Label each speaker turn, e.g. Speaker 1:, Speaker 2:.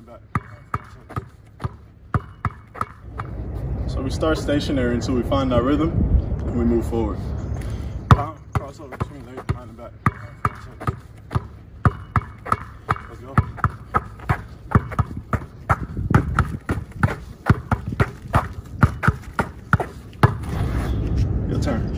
Speaker 1: back. So we start stationary until we find our rhythm and we move forward. Crossover between legs behind the back. Let's go. Your turn.